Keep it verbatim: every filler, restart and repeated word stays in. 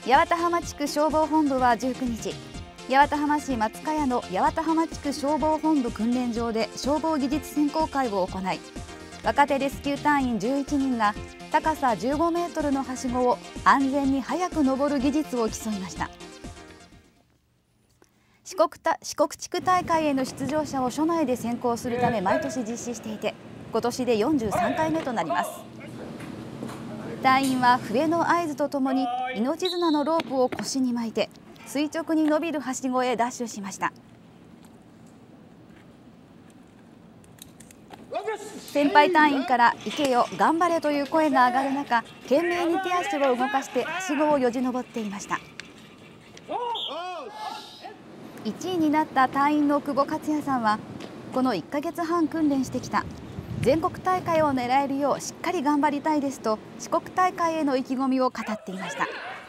八幡浜地区消防本部はじゅうくにち、八幡浜市松茅の八幡浜地区消防本部訓練場で消防技術選考会を行い、若手レスキュー隊員じゅういちにんが高さじゅうごメートルのはしごを安全に早く登る技術を競いました。四国た四国地区大会への出場者を署内で選考するため毎年実施していて、今年でよんじゅうさんかいめとなります。隊員は笛の合図とともに命綱のロープを腰に巻いて垂直に伸びるはしごへダッシュしました。先輩隊員から「行けよ、頑張れ」という声が上がる中、懸命に手足を動かしてはしごをよじ登っていました。いちいになった隊員の久保克也さんは、このいっかげつはん訓練してきた、全国大会を狙えるようしっかり頑張りたいですと四国大会への意気込みを語っていました。